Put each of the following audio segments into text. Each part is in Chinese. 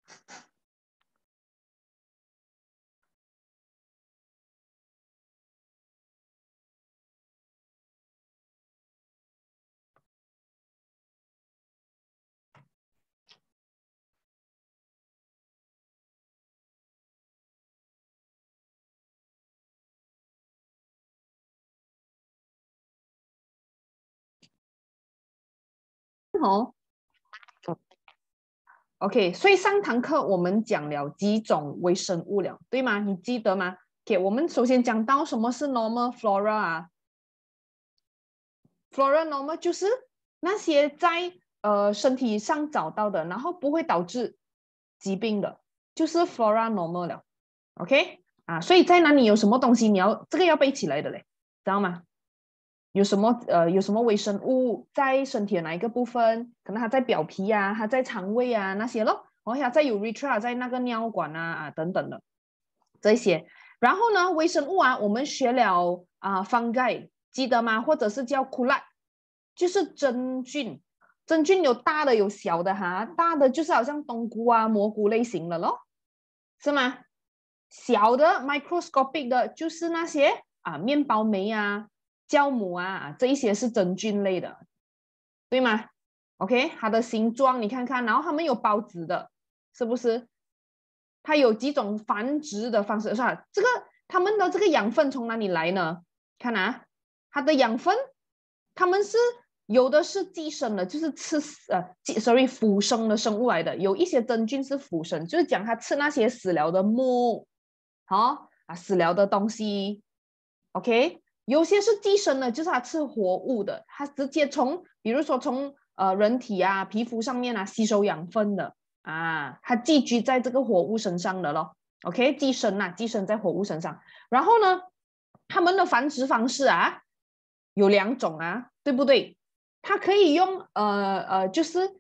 哦，OK，所以上堂课我们讲了几种微生物了，对吗？你记得吗？OK，我们首先讲到什么是 normal flora 啊？flora normal 就是那些在身体上找到的，然后不会导致疾病的，就是 flora normal 了。OK 啊，所以在哪里有什么东西，这个要背起来的嘞，知道吗？有什么微生物在身体的哪一个部分？可能它在表皮啊，它在肠胃啊那些咯，然后它在 urethra 在那个尿管啊等等的这些。然后呢，微生物啊，我们学了fungi 记得吗？或者是叫 kulak，就是真菌。真菌有大的有小的哈，大的就是好像冬菇啊、蘑菇类型的咯，是吗？小的 microscopic 的就是那些面包酶啊、酵母这一些是真菌类的，对吗 ？OK， 它的形状你看看，然后它们有孢子的，是不是？它有几种繁殖的方式，是吧？它们的这个养分从哪里来呢？看它的养分，它们是有的是寄生的，就是腐生的生物来的，有一些真菌是腐生，就是讲它吃那些死了的木。死了的东西 ，OK，有些是寄生的，就是它吃活物的，它直接比如说从人体皮肤上面吸收养分的它寄居在这个活物身上的咯 ，OK，寄生在活物身上，然后呢，它们的繁殖方式有两种对不对？它可以用就是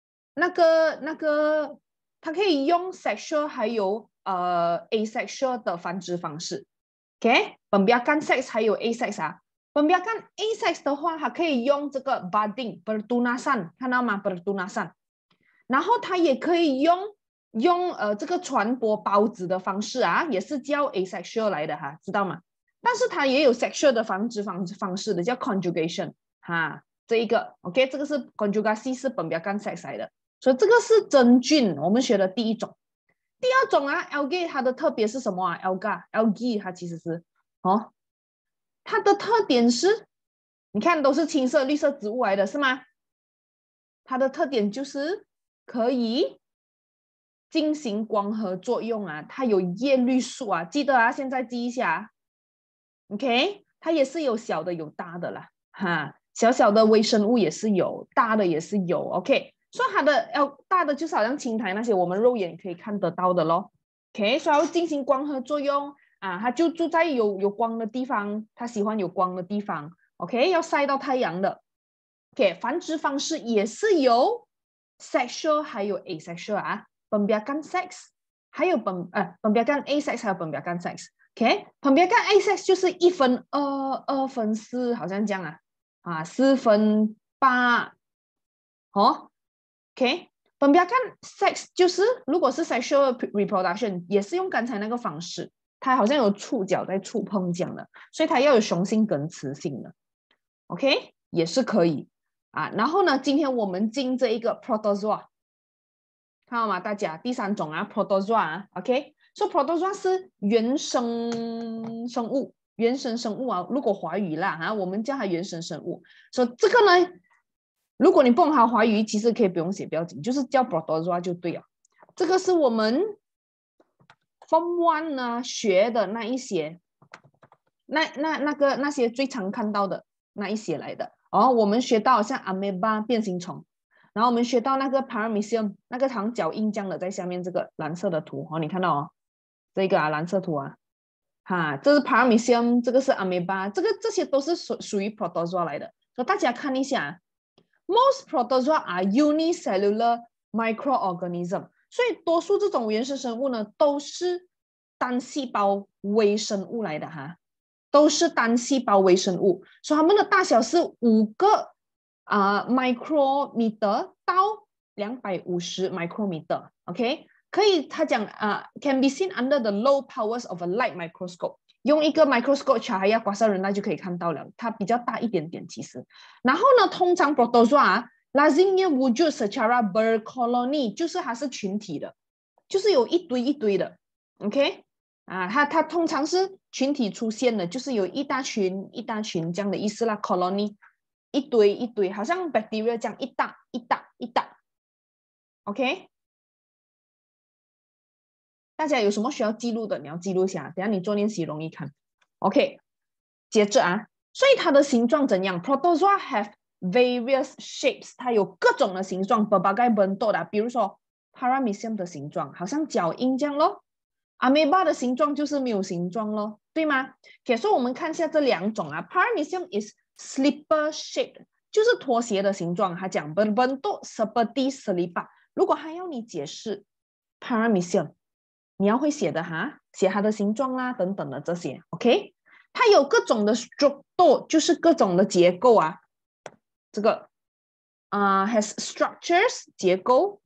它可以用 sexual 还有asexual 的繁殖方式。OK， 本标干 sex 还有 asex。本标干 asex 的话，它可以用这个 budding pertunasan， 看到吗 ？pertunasan， 然后它也可以用这个传播孢子的方式也是叫 asexual 来的知道吗？但是它也有 sexual 的繁殖方式的，叫 conjugation 这一个 OK， 这个是 conjugacy 是本标干 sex 来的，所以这个是真菌，我们学的第一种。第二种algae 它的特别是什么algae 它其实是它的特点是，你看都是青色、绿色植物来的是吗？它的特点就是可以进行光合作用它有叶绿素记得现在记一下，OK， 它也是有小的有大的啦，小小的微生物也是有，大的也是有 ，OK。所以它的大的就是好像青苔那些，我们肉眼可以看得到的咯。OK， 所以要进行光合作用它就住在有光的地方，它喜欢有光的地方。OK， 要晒到太阳的。OK， 繁殖方式也是有 sexual 还有 asexual本表干 sex， 还有本表干 asex 还有本表干 sex。OK， 本表干 asex 就是1/2，2/4，好像这样4/8。OK， 本表干 sex 就是如果是 sexual reproduction 也是用刚才那个方式，它好像有触角在触碰这样的，所以它要有雄性跟雌性的 OK 也是可以然后呢，今天我们进这一个 protozoa， 看到吗？大家第三种protozoa OK， 所以 protozoa 是原生生物，如果华语啦我们叫它原生生物。所以这个呢，如果你不懂它华语，其实可以不用写标紧，就是叫 protozoa 就对了。这个是我们 Form 1呢学的那一些，那些最常看到的那一些来的我们学到像 amoeba 变形虫，然后我们学到那个 paramecium 那个长脚印这样的在下面这个蓝色的图你看到这个蓝色图这是 paramecium， 这个是 amoeba， 这些都是属于 protozoa 来的，所以大家看一下，most protozoa are unicellular microorganism， 所以多数这种原始生物呢都是单细胞微生物来的都是单细胞微生物，所以它们的大小是5个micrometer 到250 micrometer，OK， 可以，他讲can be seen under the low powers of a light microscope。用一个 microscope 查刮痧人那就可以看到了，它比较大一点点其实。然后呢，通常 protozoa lazimnya wujud secara berkoloni， 就是它是群体的，就是有一堆一堆的 ，OK 它通常是群体出现的，就是有一大群一大群这样的意思啦 ，colony 一堆一堆，好像 bacteria 这样一大一大一大 ，OK。大家有什么需要记录的，你要记录一下，等下你做练习容易看。OK， 接着所以它的形状怎样 ？Protozoa have various shapes， 它有各种的形状 berbagai bentuk 的，比如说 Paramecium 的形状，好像脚印这样咯。Amoeba 的形状就是没有形状咯，对吗？所以我们看一下这两种Paramecium is slipper shaped， 就是拖鞋的形状。它讲 berbentuk seperti selipar。如果还要你解释 Paramecium， 你要会写的写它的形状啦等等的这些 ，OK？ 它有各种的 structure， 就是各种的结构这个has structures 结构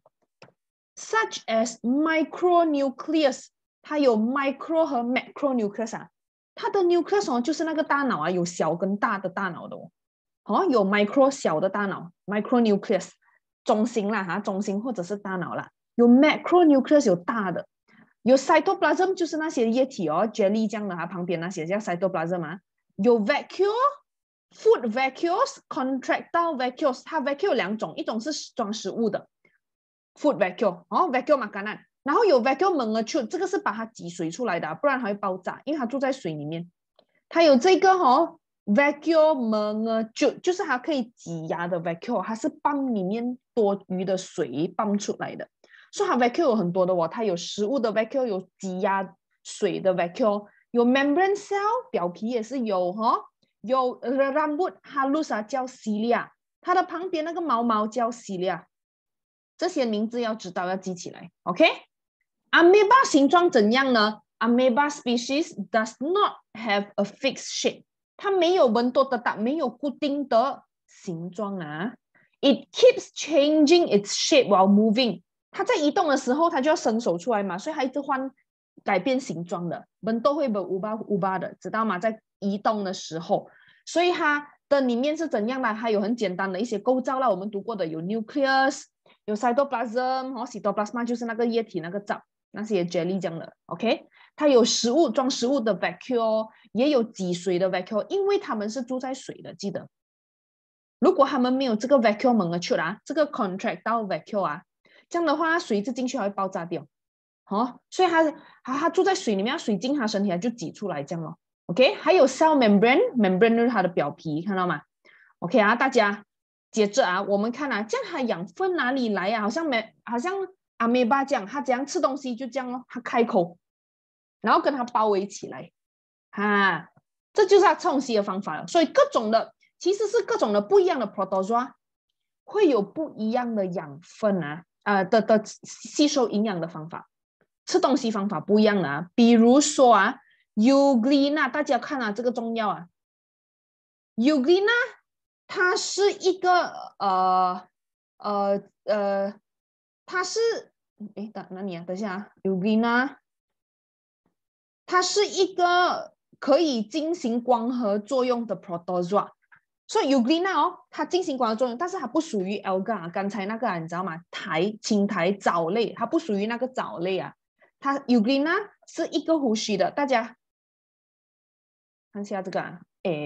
，such as micronucleus， 它有 micro 和 macronucleus它的 nucleus 就是那个大脑有小跟大的大脑的有 micro 小的大脑 micronucleus 中心啦中心或者是大脑啦，有 macronucleus 有大的。有 cytoplasm 就是那些液体jelly 这样的，它旁边那些叫 cytoplasm 有 vacuole、food vacuoles、contractile vacuoles， 它 vacuole 有两种，一种是装食物的 food vacuole，vacuole makanan， 然后有 vacuole mengecut， 这个是把它挤水出来的，不然它会爆炸，因为它住在水里面。它有这个vacuole mengecut， 就是它可以挤压的 vacuole， 它是泵里面多余的水泵出来的。所以它 vacuole 有很多的它有食物的 vacuole， 有挤压水的 vacuole， 有 membrane cell 表皮也是有有 rambut halus 叫 cilia， 它的旁边那个毛毛叫 cilia， 这些名字要知道要记起来 ，OK？ Amoeba 形状怎样呢？ Amoeba species does not have a fixed shape， 它没有没有固定的形状It keeps changing its shape while moving。它在移动的时候，它就要伸手出来嘛，所以它一直改变形状的，都会乌巴的，知道吗？在移动的时候，所以它的里面是怎样的？它有很简单的一些构造啦，我们读过的有 nucleus， 有 cytoplasm，cytoplasma 就是那个液体那个藻，那些 jelly 这样的 ，OK？ 它有装食物的 vacuole， 也有挤水的 vacuole， 因为它们是住在水的，记得。如果它们没有这个 vacuole mengecut这个 contractile vacuole这样的话，水就进去还会爆炸掉，所以它住在水里面，水进它身体它就挤出来这样咯。OK， 还有 cell membrane 就是它的表皮，看到吗 ？OK 大家接着我们看这样它养分哪里来好像amoeba这样，它怎样吃东西就这样它开口，然后跟它包围起来，这就是它吃东西的方法了。所以其实是各种的不一样的 protozoa 会有不一样的养分的吸收营养的方法，吃东西方法不一样的比如说Euglena， 大家看这个重要Euglena 它是一个它是哪里等一下Euglena 它是一个可以进行光合作用的 protozoa。所以 Euglena 它进行光合作用，但是它不属于 alga， 刚才那个你知道吗？青苔藻类，它不属于那个藻类它 Euglena 是一个呼吸的，大家看一下这个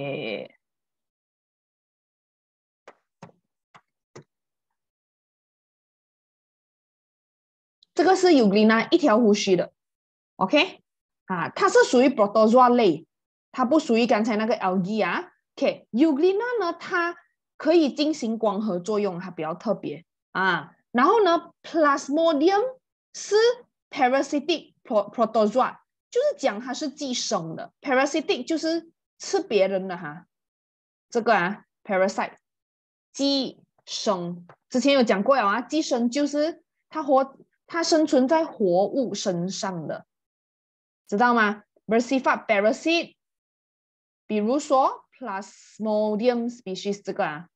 这个是 Euglena 一条呼吸的 ，OK 它是属于 protozoa 类，它不属于刚才那个 algae OK，Euglena 呢，它可以进行光合作用，它比较特别然后呢 ，Plasmodium 是 parasitic protozoa， 就是讲它是寄生的 ，parasitic 就是吃别人的这个parasite 寄生，之前有讲过寄生就是它生存在活物身上的，知道吗 ？Versified parasite， 比如说。Plasmodium species 这个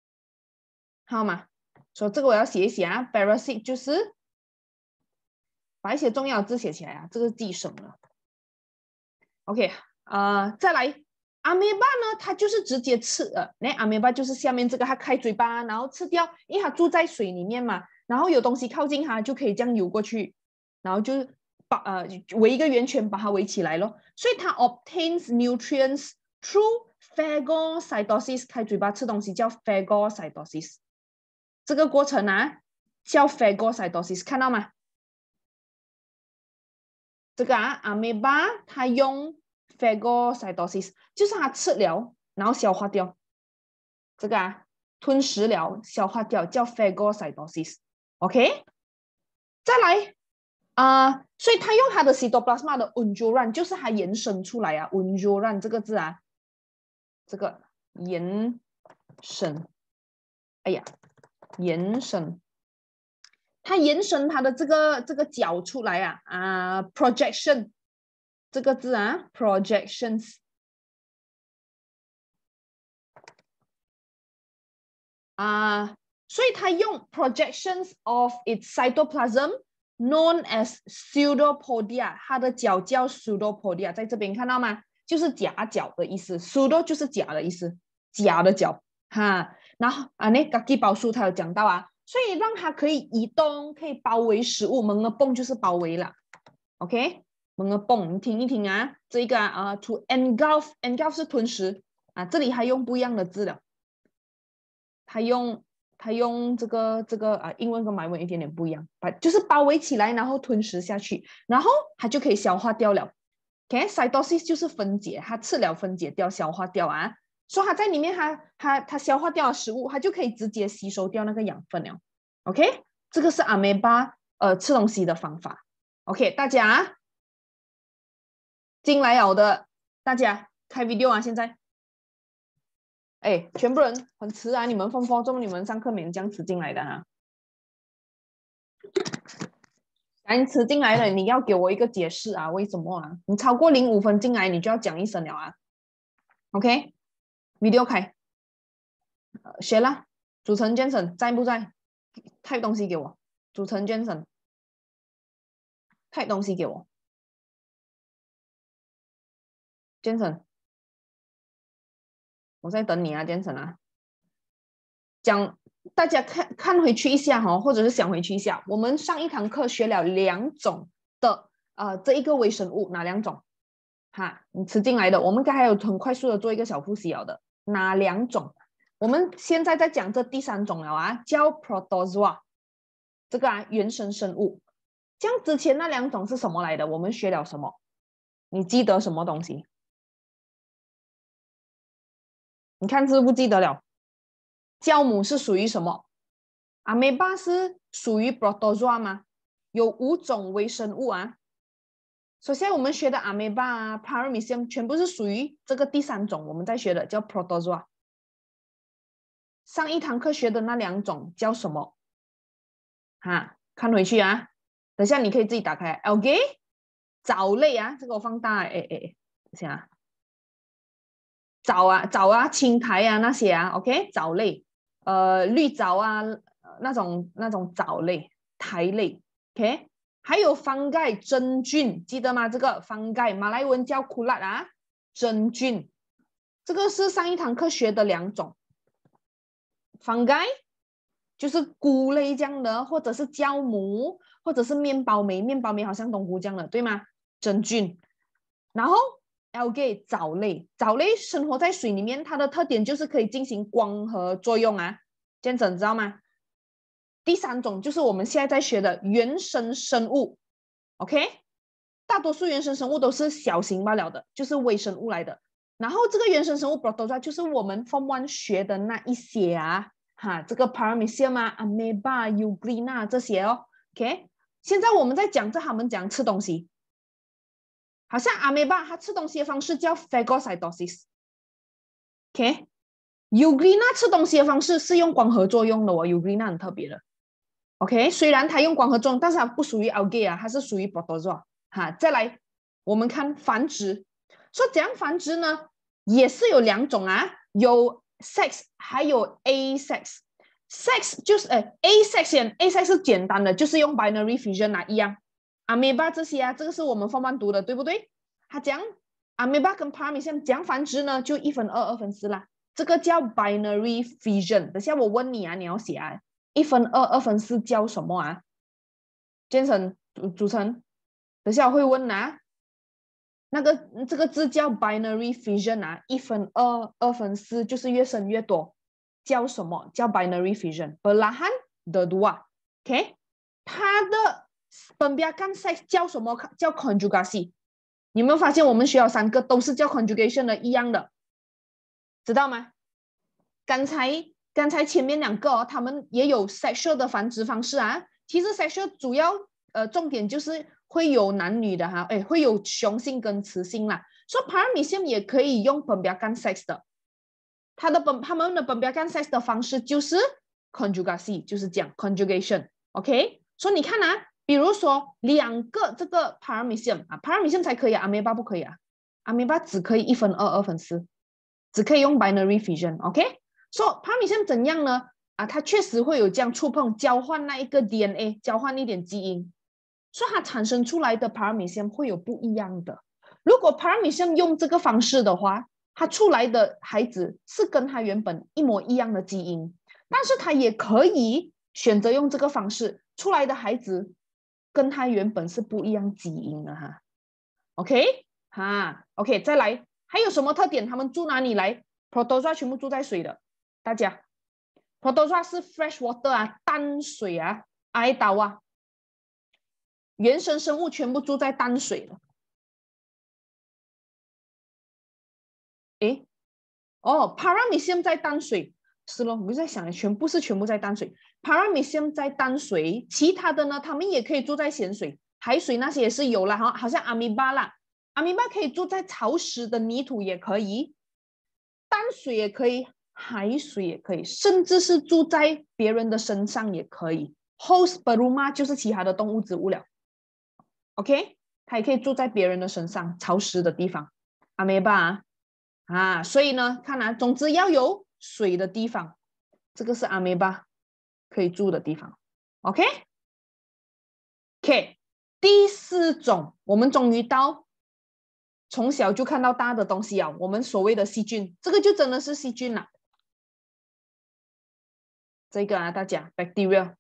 好吗？所以这个我要写一写Parasite 就是把一些重要的字写起来啊，这个记省了。OK， 再来。阿梅巴呢，它就是直接吃那阿梅巴就是下面这个，它开嘴巴，然后吃掉，因为它住在水里面嘛，然后有东西靠近它就可以这样游过去，然后就围一个圆圈把它围起来咯。所以它 obtains nutrients through phagocytosis， 开嘴巴吃东西叫 phagocytosis， 这个过程啊叫 phagocytosis， 看到吗？这个阿梅巴它用phagocytosis 就是它吃了，然后消化掉，这个吞食了，消化掉叫 phagocytosis。OK， 再来所以它用它的 cytoplasma 的 unduran， 就是它延伸出来unduran 这个字这个延伸，哎呀，延伸。它延伸它的这个角出来projection 这个字projections所以它用 projections of its cytoplasm known as pseudopodia， 它的角叫 pseudopodia， 在这边看到吗？就是假角的意思 ，pseudo 就是假的意思，假的角然后那个基宝书它有讲到所以让它可以移动，可以包围食物，蒙个蹦就是包围了 ，OK， 蒙个蹦，你听一听这个to engulf 是吞食这里还用不一样的字了，它用这个英文跟马文一点点不一样，就是包围起来，然后吞食下去，然后它就可以消化掉了。OK，cytosis 就是分解，它吃了分解掉，消化掉所以它在里面它消化掉的食物，它就可以直接吸收掉那个养分了。OK， 这个是阿梅巴吃东西的方法。OK， 大家进来了的，大家开 video现在。全部人很迟你们疯疯中，你们上课没人这样迟进来的你迟进来了，你要给我一个解释为什么你超过05分进来，你就要讲一声了OK， video 开学了，主持人 Jensen 在不在？type 东西给我，主持人 Jensen type 东西给我 Jensen， 我在等你Jensen讲大家看回去一下或者是想回去一下，我们上一堂课学了2种的这一个微生物，哪2种？你吃进来的，我们刚才有很快速的做一个小复习的，哪2种？我们现在在讲这第3种了叫 protozoa， 这个原生生物。这样之前那2种是什么来的？我们学了什么？你记得什么东西？你看是不是记得了？酵母是属于什么？阿梅巴是属于 protozoa 吗？有5种微生物首先我们学的阿梅巴paramecium 全部是属于这个第3种，我们在学的叫 protozoa。上一堂课学的那2种叫什么？看回去等下你可以自己打开 algae 藻类这个我放大等下藻青苔那些OK 藻类绿藻那种藻类苔类 OK， 还有方盖真菌，记得吗？这个方盖马来文叫 kulat 真菌，这个是上一堂课学的2种。方盖就是菇类这样的，或者是酵母，或者是面包酶，面包酶好像冬菇这样的，对吗？真菌。然后 algae 藻类，藻类生活在水里面，它的特点就是可以进行光合作用这样子你知道吗？第3种就是我们现在在学的原生生物 OK， 大多数原生生物都是小型罢了的，就是微生物来的。然后这个原生生物 protozoa 就是我们 Form 1学的那一些这个 paramecium amoeba euglena 这些OK， 现在我们在讲他们讲吃东西，好像 amoeba 它吃东西的方式叫 phagocytosis OK， euglena 吃东西的方式是用光合作用的euglena 很特别的 OK， 虽然它用光合作用，但是它不属于 algae它是属于 protozoa再来我们看繁殖，说怎样繁殖呢？也是有2种有 sex 还有 asex。sex 就是 asex 是简单的，就是用 binary fission一样 amoeba 这些啊，这个是我们form 1读的，对不对？它讲 amoeba 跟 paramecium 讲繁殖呢，就1分2、2分4啦。这个叫 binary fission。等下我问你啊，你要写啊，1分2、2分4叫什么啊？建成组成，等下我会问啊。这个字叫 binary fission 啊，1分2、2分4就是越生越多，叫什么？叫 binary fission。Belahan the dua，OK？ 它的pembiakan seks 叫什么？叫 conjugasi。你有没有发现我们学校3个都是叫 conjugation 的，一样的，知道吗？刚才前面2个哦，他们也有 sexual 的繁殖方式啊。其实 sexual 主要重点就是会有男女的哈，会有雄性跟雌性啦。所以 paramecium 也可以用pembiakan seks 的，他们的pembiakan seks 的方式就是 conjugasi， 就是讲 conjugation。OK， 所以你看啊，比如说2个这个 paramecium 啊 ，paramecium 才可以啊 ，amoeba 不可以啊 ，amoeba 只可以1分2、2分4，只可以用 binary fission。OK， 所以 paramecium 怎样呢？啊，它确实会有这样触碰，交换那一个 DNA， 交换一点基因，所以它产生出来的 paramecium 会有不一样的。如果 paramecium 用这个方式的话，它出来的孩子是跟它原本一模一样的基因，但是它也可以选择用这个方式出来的孩子跟它原本是不一样基因的哈。OK， 哈 ，OK， 再来，还有什么特点？他们住哪里来 ？Protozoa 全部住在水的，大家 ，Protozoa 是 fresh water 啊，淡水啊，爱岛啊，原生生物全部住在淡水的。诶，哦 ，paramecium 在淡水，是咯，我在想，全部在淡水 ，paramecium 在淡水，其他的呢，他们也可以住在咸水、海水那些也是有啦，好像阿米巴啦，阿米巴可以住在潮湿的泥土也可以，淡水也可以，海水也可以，甚至是住在别人的身上也可以。host sperma 就是其他的动物植物了 ，OK， 它也可以住在别人的身上，潮湿的地方，阿米巴啊，所以呢，看啊，总之要有水的地方，这个是阿梅巴可以住的地方。OK，OK，、第4种，我们终于到从小就看到大的东西啊，我们所谓的细菌，这个就真的是细菌了。这个啊，大家 bacteria，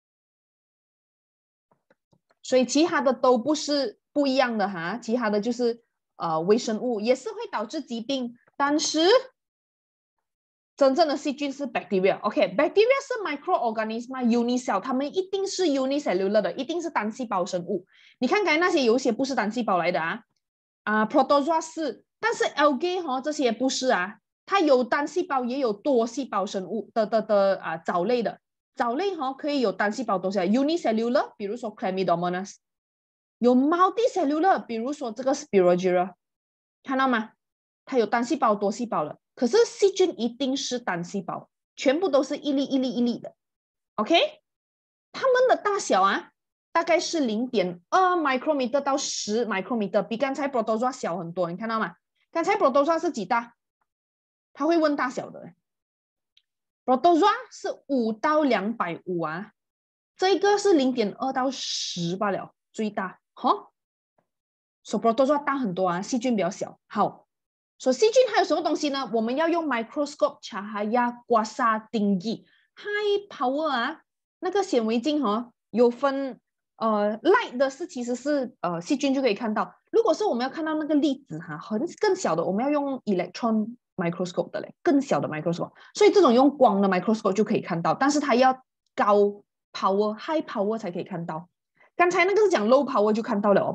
所以其他的都不一样的哈，其他的就是微生物，也是会导致疾病，但是真正的细菌是 bacteria。OK，bacteria 是 microorganism unicell， 它们一定是 unicellular 的，一定是单细胞生物。你看刚才那些有一些不是单细胞来的protozoa 是，但是 algae 这些不是啊，它有单细胞也有多细胞生物的藻类的，藻类可以有单细胞多细胞 unicellular， 比如说 Chlamydomonas， 有 multicellular， 比如说这个 Spirogyra， 看到吗？它有单细胞多细胞了。可是细菌一定是单细胞，全部都是一粒一粒一粒的 ，OK？ 它们的大小啊，大概是0.2 micrometer 到10 micrometer， 比刚才 protozoa 小很多，你看到吗？刚才 protozoa 是几大？他会问大小的 ，protozoa 是5到250啊，这个是0.2到10罢了，最大，哈。所以 protozoa 大很多啊，细菌比较小。好。所以细菌还有什么东西呢？我们要用 microscope cahaya kuasa tinggi high power 啊，那个显微镜有分light 的其实是细菌就可以看到。如果是我们要看到那个粒子更小的，我们要用 electron microscope 的嘞，更小的 microscope。所以这种用光的 microscope 就可以看到，但是它要高 power high power 才可以看到。刚才那个是讲 low power 就看到了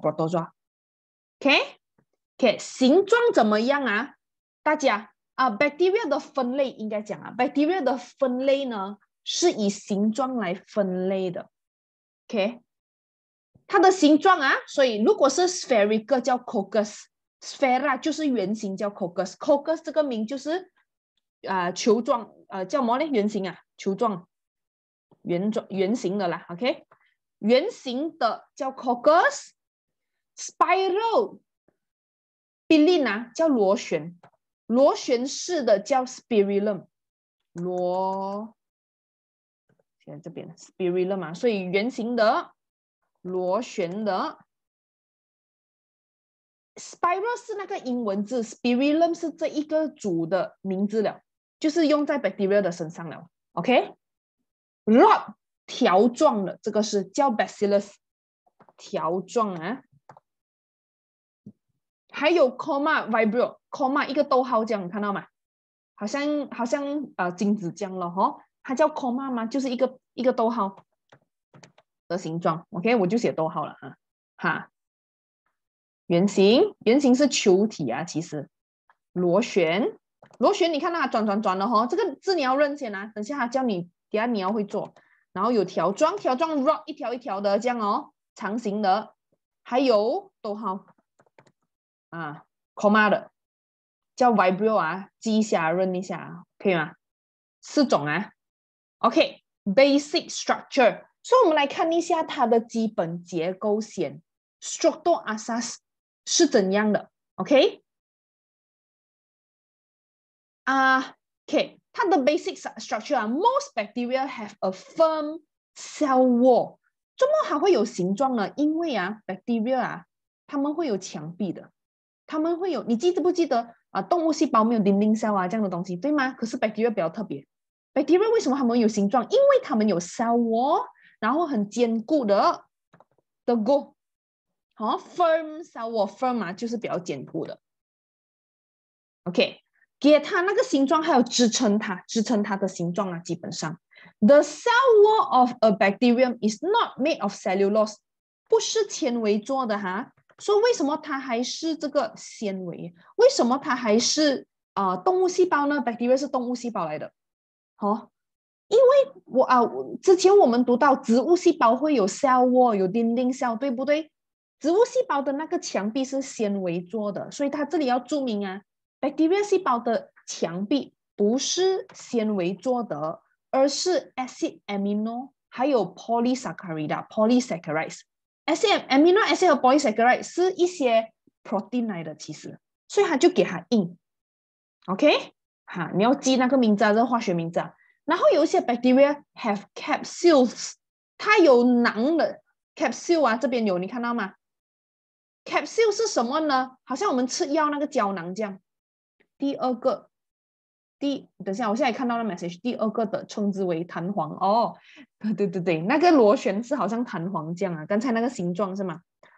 protozoa。OK，形状怎么样啊？大家bacteria 的分类应该讲bacteria 的分类呢是以形状来分类的。OK， 它的形状所以如果是 spherical 叫 coccus，sphera 就是圆形叫 coccus，coccus 这个名就是球状叫什么呢？圆形球状圆形的啦。OK， 圆形的叫 coccus，spiral 比例叫螺旋，螺旋式的叫 spirillum， 现在这边 spirillum 所以圆形的螺旋的。Spiral 是那个英文字 ，Spirillum 是这一个组的名字了，就是用在 bacteria 的身上了。OK，rod 条状的，这个是叫 bacillus 条状啊。还有 comma vibrio，comma 一个逗号这样，看到吗？好像金子这样了哈，它叫 comma 吗？就是一个逗号的形状。OK， 我就写逗号了哈。圆形是球体啊，其实螺旋，你看到它转的哈，这个字你要认先啊，等下他教你，等下你要会做。然后有条状 rod 一条一条的这样哦，长形的，还有逗号啊 comma 的，叫 vibrio 啊，记一下认一下，可以吗？4种啊。OK，basic structure， 所以我们来看一下它的基本结构先 ，struktur asas 是怎样的 ？OK， OK， 它的 basic structure 啊 ，most bacteria have a firm cell wall。怎么还会有形状呢？因为啊，bacteria 啊，它们会有墙壁的，它们会有，你记不记得啊？动物细胞没有 dinding cell 啊这样的东西，对吗？可是 bacteria 比较特别 ，bacteria 为什么它们有形状？因为它们有 cell wall， 然后很坚固的 go， 好 ，firm cell wall，firm 啊就是比较坚固的。OK， 给它那个形状，还有支撑它的形状啊，基本上 ，the cell wall of a bacterium is not made of cellulose， 不是纤维做的哈。所以为什么它还是这个纤维？为什么它还是动物细胞呢 ？bacteria 是动物细胞来的，因为之前我们读到植物细胞会有 cell wall， 有 dinding cell， 对不对？植物细胞的那个墙壁是纤维做的，所以它这里要注明啊。bacteria 细胞的墙壁不是纤维做的，而是 acid amino 还有 polysaccharides。acid amino acid 和 polysaccharide 是一些 protein 来的，其实，所以它就给它印。OK， 哈，你要记那个名字啊，这个化学名字啊。然后有一些 bacteria have capsules， 它有囊的 capsule 啊，这边有，你看到吗？capsule 是什么呢？好像我们吃药那个胶囊这样。第二个，等一下，我现在看到了 message， 第二个的称之为弹簧哦，对，那个螺旋是好像弹簧这样啊，刚才那个形状是吗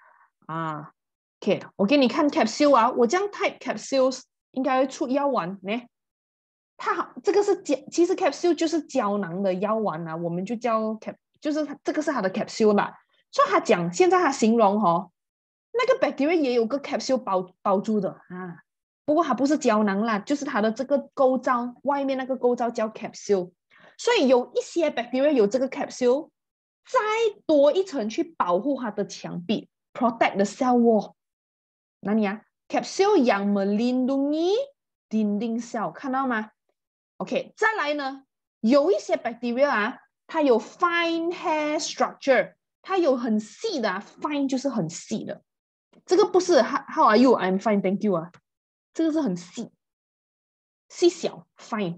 ？OK， 我给你看 capsule 啊，我这样 type capsules 应该会出药丸呢。它这个是其实 capsule 就是胶囊的药丸啊，我们就叫 就是这个是它的 capsule 吧。所以他讲，现在他形容那个 bacteria 也有个 capsule 包住的啊。不过它不是胶囊啦，就是它的这个构造，外面那个构造叫 capsule， 所以有一些 bacteria 有这个 capsule， 再多一层去保护它的墙壁 ，protect the cell wall。哪里啊 ？capsule yang melindungi dinding cell， 看到吗 ？OK， 再来呢，有一些 bacteria 啊，它有 fine hair structure， 它有很细的fine 就是很细的，这个不是 How are you? I'm fine, thank you 啊。这个是很细小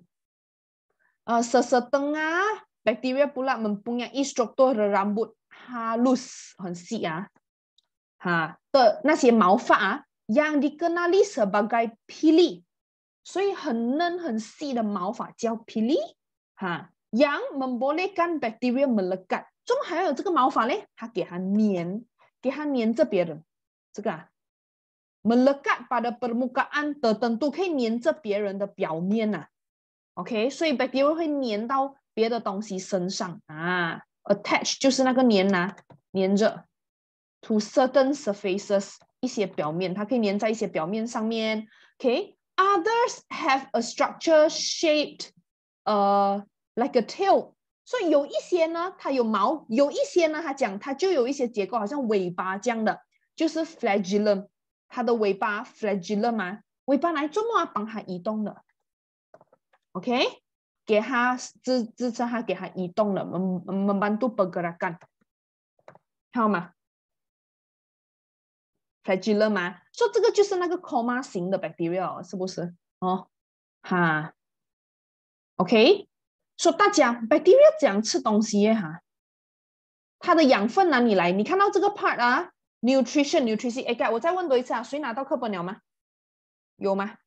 fine。sesetengah bacteria pula mempunyai struktur rambut halus 很细的那些毛发yang dikenali sebagai pili， 所以很嫩很细的毛发叫 pili yang membolehkan bacteria melekat。怎么还有这个毛发嘞？它给它粘着别人，这个melekat pada permukaan tertentu 可以粘着别人的表面OK， 所以 bacteria 会粘到别的东西身上attach 就是那个粘着 to certain surfaces 一些表面，它可以粘在一些表面上面。OK，others have a structure shaped like a tail， 所以有一些呢它有毛，有一些呢它就有一些结构，好像尾巴这样的，就是 flagellum。它的尾巴 flagellum 尾巴来做么帮它移动的 ，OK， 给它支撑它，给它移动了，membantu pergerakan， 看到吗 ？flagellum 所以这个就是那个 comma 型的 bacteria， 是不是？OK， 说大家 bacteria 怎样吃东西它的养分哪里来？你看到这个 part 啊 ，nutrition。哎，我再问多一次啊，谁拿到课本了吗？有吗？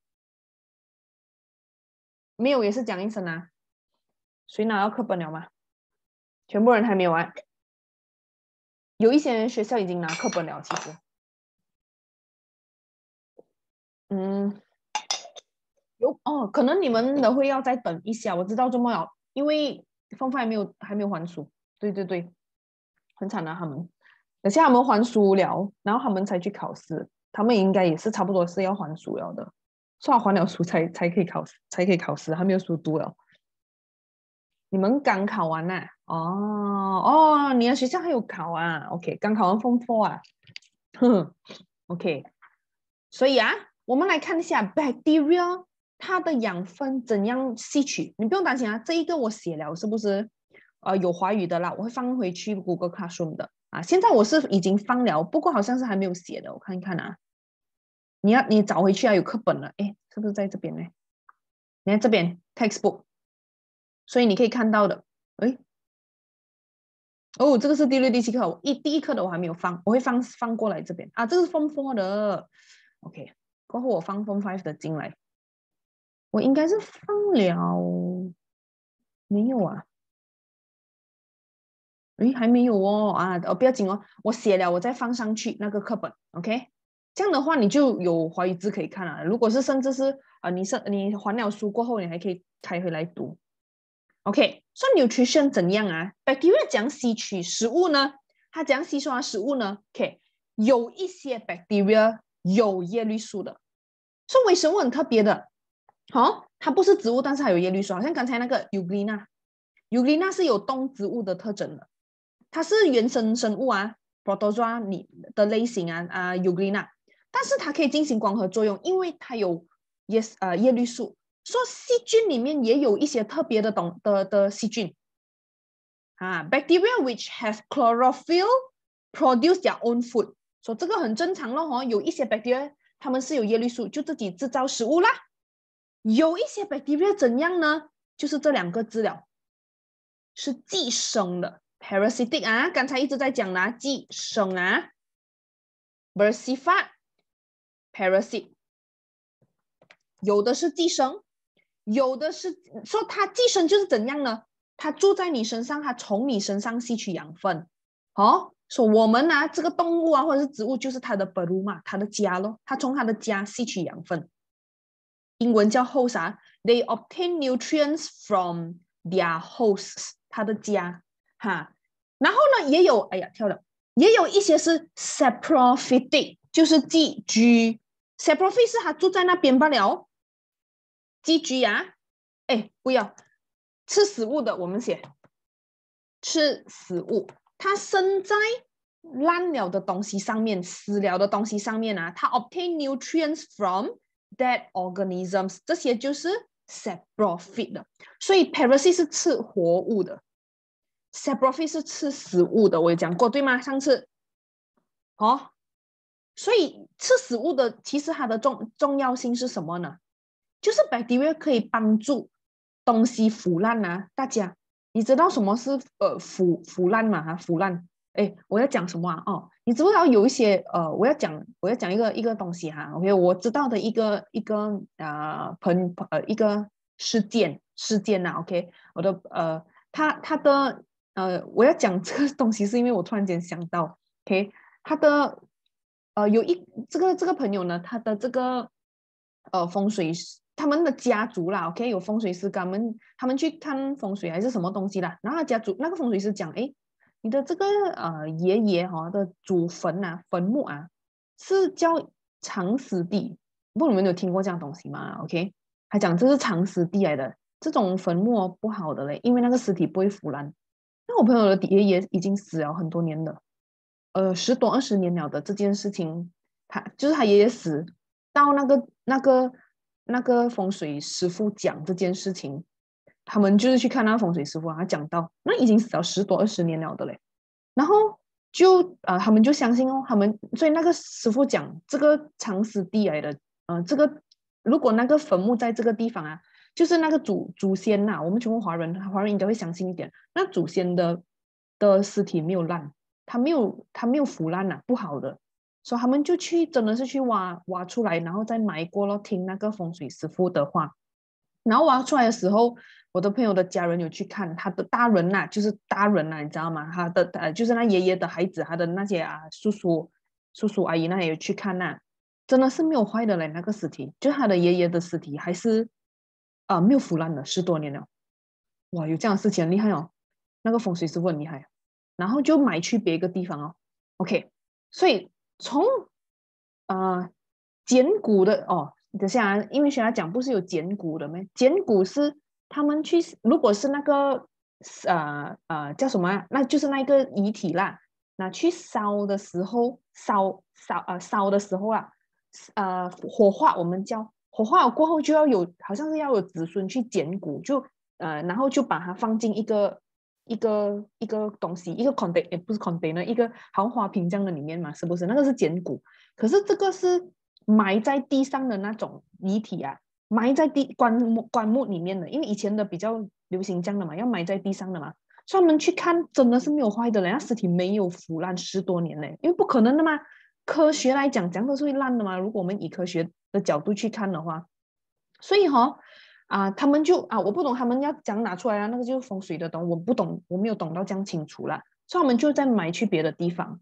没有也是讲一声啊。谁拿到课本了吗？全部人还没有啊。有一些学校已经拿课本了，其实，有哦，可能你们的会要再等一下。我知道这么了，因为芳芳还没有还书。对对对，很惨啊，他们。等下他们还书了，然后他们才去考试。他们应该也是差不多是要还书了的，所以还了书才可以考试，还没有书读了。你们刚考完呐、哦，你的学校还有考啊？OK，刚考完风4啊。哼，OK。所以啊，我们来看一下 bacteria 它的养分怎样吸取。你不用担心啊，这一个我写了，是不是？有华语的啦，我会放回去 Google Classroom 的啊。现在我是已经放了，不过好像是还没有写的，我看一看啊。你找回去啊，有课本了，哎，是不是在这边呢？你看这边 textbook，所以你可以看到的，哎，哦，这个是第六、第七课，第一课的我还没有放，我会放过来这边啊。这个是 Form 4的，OK，过后我放 Form 5的进来，我应该是放了，没有啊？诶，还没有哦啊，不要紧哦，我写了，我再放上去那个课本，OK。这样的话你就有华语字可以看了。如果是甚至是你还了书过后，你还可以开回来读。OK，算 nutrition 怎样啊？bacteria 怎样吸取食物呢？它怎样吸收食物呢？OK，有一些 bacteria 有叶绿素的，所以微生物很特别的。哦，它不是植物，但是它有叶绿素，好像刚才那个 Euglena 是有动植物的特征的，它是原生生物啊 protozoa 你的类型啊Euglena，但是它可以进行光合作用，因为它有叶绿素。说细菌里面也有一些特别的细菌啊，bacteria which have chlorophyll produce their own food， 说这个很正常咯哦，有一些 bacteria 它们是有叶绿素，就自己制造食物啦。有一些 bacteria 怎样呢？就是这两个字了，是寄生的 parasitic 啊，刚才一直在讲啦，寄生啊 versifat parasit， 有的是寄生，有的是说它寄生就是怎样呢？它住在你身上，它从你身上吸取养分。哦，说我们啊，这个动物啊，或者是植物，就是它的 beruma， 它的家咯，它从它的家吸取养分。英文叫 host 啊 ，they obtain nutrients from their hosts， 它的家哈。然后呢，也有，哎呀，跳了，也有一些是 saprophytic， 就是寄居。saprophytic 是它住在那边罢了，寄居啊。哎，不要吃食物的，我们写吃食物，它生在烂了的东西上面，死了的东西上面啊，它 obtain nutrients from dead organisms， 这些就是 saprophyte 的。所以 parasite 是吃活物的 ，saprophyte 是吃食物的，我有讲过对吗？上次，哦，所以吃食物的其实它的重要性是什么呢？就是 bacteria 可以帮助东西腐烂啊。大家，你知道什么是腐烂吗？哈，腐烂。哎，我要讲什么啊？哦，你知不知道有一些我要讲一个东西哈。OK，我知道的一个事件呐。OK，我的他的我要讲这个东西是因为我突然间想到，OK，他的这个朋友呢，他的这个风水他们的家族啦，OK，有风水师跟他们去看风水还是什么东西啦，然后他家族那个风水师讲，哎，你的这个爷爷的祖坟啊坟墓啊是叫藏尸地，不知道你们有听过这样东西吗？OK，他讲这是藏尸地来的，这种坟墓不好的嘞，因为那个尸体不会腐烂。那我朋友的爷爷已经死了很多年了，10多20年了的这件事情，他爷爷死到那个风水师傅讲这件事情，他们就是去看那个风水师傅，他讲到那已经死了10多20年了的嘞，然后他们就相信哦，所以那个师傅讲这个藏尸地来的，这个如果那个坟墓在这个地方啊，就是那个祖先呐、我们全部华人应该会相信一点，那祖先的的尸体没有烂，它没有腐烂啊，不好的，所以他们就真的是去挖出来，然后再埋过了，听那个风水师傅的话。然后挖出来的时候，我的朋友的家人有去看，他的大人呐、就是大人呐、你知道吗？他的就是那爷爷的孩子，他的那些叔叔阿姨那也有去看呐、真的是没有坏的嘞，那个尸体，就他的爷爷的尸体还是没有腐烂的，10多年了。哇，有这样的事情很厉害哦，那个风水师傅很厉害，然后就买去别个地方哦。OK，所以从捡骨的哦，等下啊，因为学他讲不是有捡骨的吗？捡骨是他们去，如果是那个叫什么啊？那就是那个遗体啦。那去烧的时候，烧的时候啊，火化我们叫火化过后就要有，好像是要有子孙去捡骨，然后就把它放进一个东西，一个 container 不是 container，一个豪华瓶这样的里面嘛，是不是？那个是捡骨，可是这个是埋在地上的那种遗体啊，埋在棺木里面的，因为以前的比较流行这样的嘛，要埋在地上的嘛。所以他们去看，真的是没有坏的，人家尸体没有腐烂10多年嘞，因为不可能的嘛。科学来讲，讲都是会烂的嘛。如果我们以科学的角度去看的话，所以他们就我不懂他们要讲拿出来啊，那个就是风水的懂，我不懂，我没有懂到这样清楚啦。所以他们就在埋去别的地方。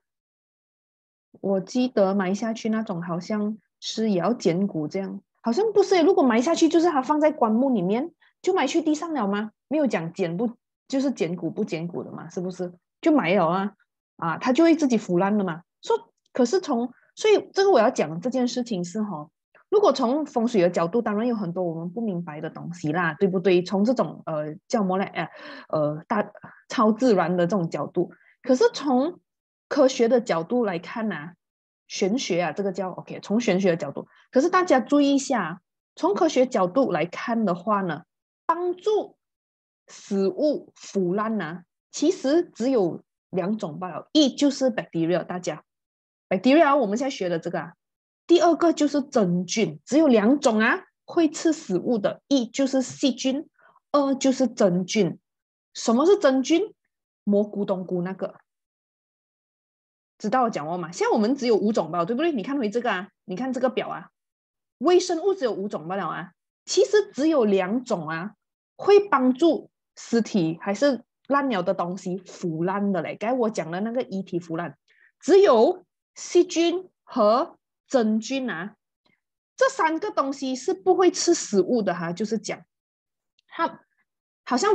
我记得埋下去那种好像是也要捡骨这样，好像不是。如果埋下去就是它放在棺木里面，就埋去地上了吗？没有讲捡不就是捡骨不捡骨的嘛？是不是？就埋了它就会自己腐烂了嘛。可是所以这个我要讲这件事情是如果从风水的角度，当然有很多我们不明白的东西啦，对不对？从这种叫什么来超自然的这种角度，可是从科学的角度来看玄学这个叫 OK，从玄学的角度，可是大家注意一下，从科学角度来看的话呢，帮助食物腐烂其实只有2种罢了，一就是 bacteria， 大家 bacteria 我们现在学的这个第二个就是真菌，只有2种会吃食物的，一就是细菌，二就是真菌。什么是真菌？蘑菇、冬菇那个，知道我讲过吗？现在我们只有5种吧，对不对？你看回这个你看这个表微生物只有5种罢了其实只有2种会帮助尸体还是烂了的东西腐烂的嘞。刚才我讲的那个遗体腐烂，只有细菌和真菌这3个东西是不会吃食物的就是讲它好像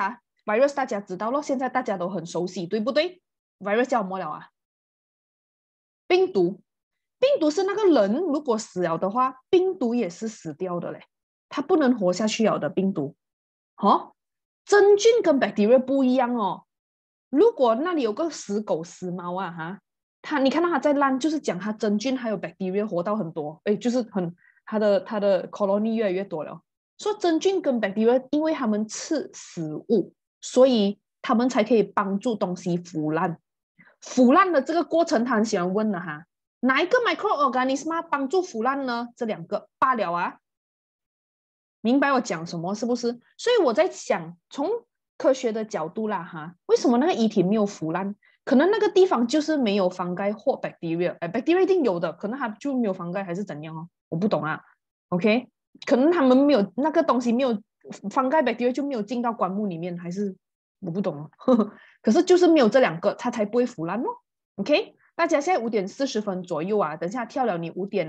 virus 大家知道了，现在大家都很熟悉，对不对？ virus 叫什么了病毒。病毒是那个人如果死了的话，病毒也是死掉的嘞，它不能活下去了的病毒。真菌跟 bacteria 不一样如果那里有个死狗死猫你看到它在烂，就是讲它真菌还有 bacteria 活到很多，就是它的 colony 越来越多了。说真菌跟 bacteria，因为它们吃食物，所以它们才可以帮助东西腐烂。腐烂的这个过程，他很喜欢问的哪一个 microorganism 帮助腐烂呢？这2个罢了明白我讲什么是不是？所以我在想，从科学的角度啦为什么那个遗体没有腐烂？可能那个地方就是没有防盖或 bacteria，bacteria 一定有的，可能它就没有防盖还是怎样我不懂OK， 可能他们没有那个东西没有防盖 bacteria 就没有进到棺木里面，还是我不懂可是就是没有这2个，它才不会腐烂OK， 大家现在5:40左右等一下跳了你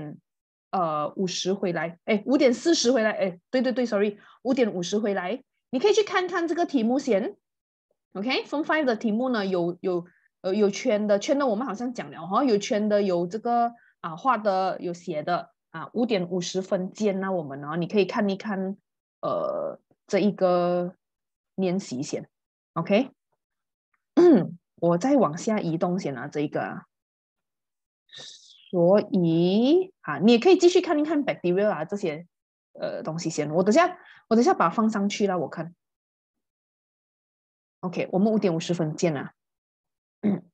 5:50回来，5:40回来，对 ，sorry， 5:50回来，你可以去看看这个题目先。OK，Form 5的题目呢有圈的，圈的我们好像讲了有圈的，有这个画的，有写的5:50见我们你可以看一看这一个练习先。OK，我再往下移动先这一个所以你也可以继续看一看 bacteria 这些东西先。我等下把它放上去了，我看。OK， 我们5:50见